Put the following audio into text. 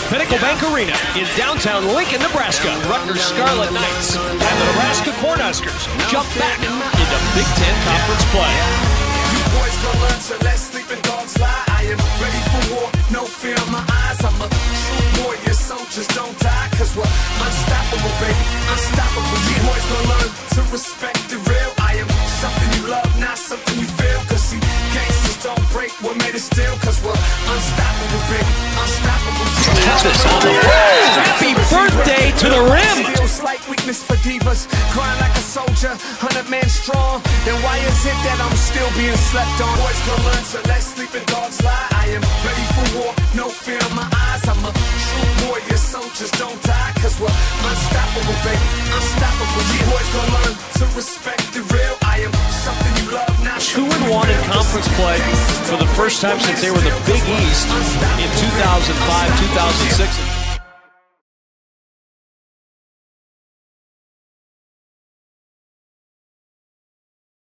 Pinnacle Bank Arena in downtown Lincoln, Nebraska. Rutgers Scarlet Knights and the Nebraska Cornhuskers jump back into Big Ten Conference play. You boys gonna learn to let sleeping dogs lie. I am ready for war, no fear in my eyes. I'm a true warrior, soldiers don't die, cause we're unstoppable, baby, unstoppable. You boys gonna learn to respect the real. I am something you love, not something you feel. Cause see, gangsters don't break what made it still. Cause we're unstoppable, baby, unstoppable. Texas on the roll. Happy birthday to the rim. Slight weakness for divas, crying like a soldier, 100-man strong. Then why is it that I'm still being slept on? Boys gonna learn to let sleeping dogs lie. I am ready for war, no fear in my eyes. I'm a true warrior, soldiers don't die, cause we're unstoppable, baby, unstoppable. You boys gonna learn to respect the real. I am something you love, not 2-1 in conference play for the first time since they were in the Big East in 2005, 2006.